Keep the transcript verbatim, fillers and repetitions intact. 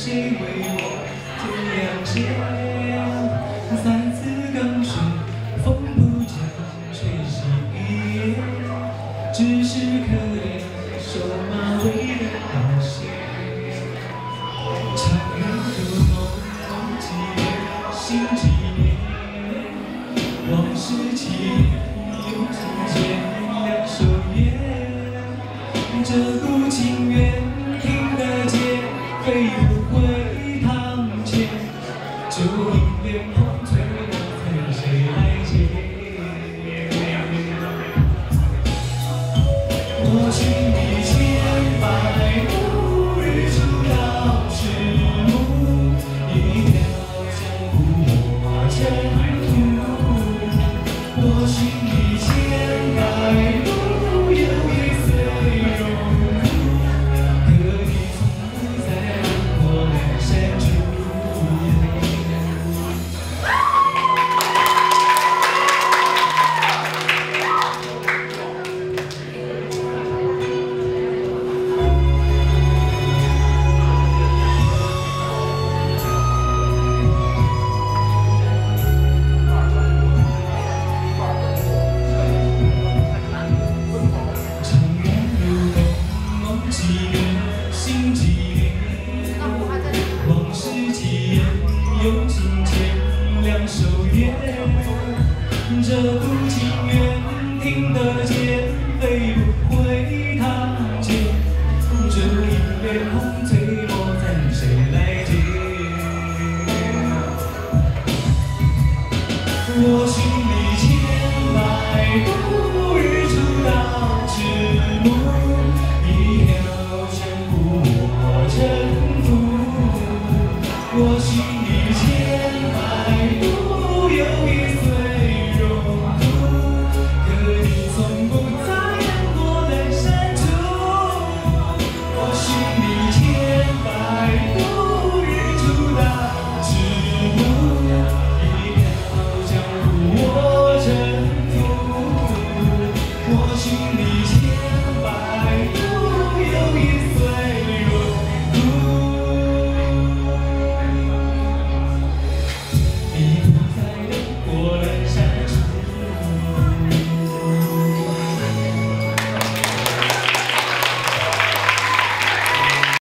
谁为我添阳间？再次刚睡，风不觉吹醒一夜，只是可怜手马尾的好些。长远如梦，梦几年，心几年，往事起又重见，两手烟。这股情缘听得见，飞不回堂前，就因脸红催了催，谁来接？我寻你千百度，日出到日暮，一条江湖我征途。我寻你千百度，有一岁荣辱，可你从不在我两山处。心几年，往事几眼，用情牵，两手烟。这股情缘听得见，飞不回堂前，这一脸红。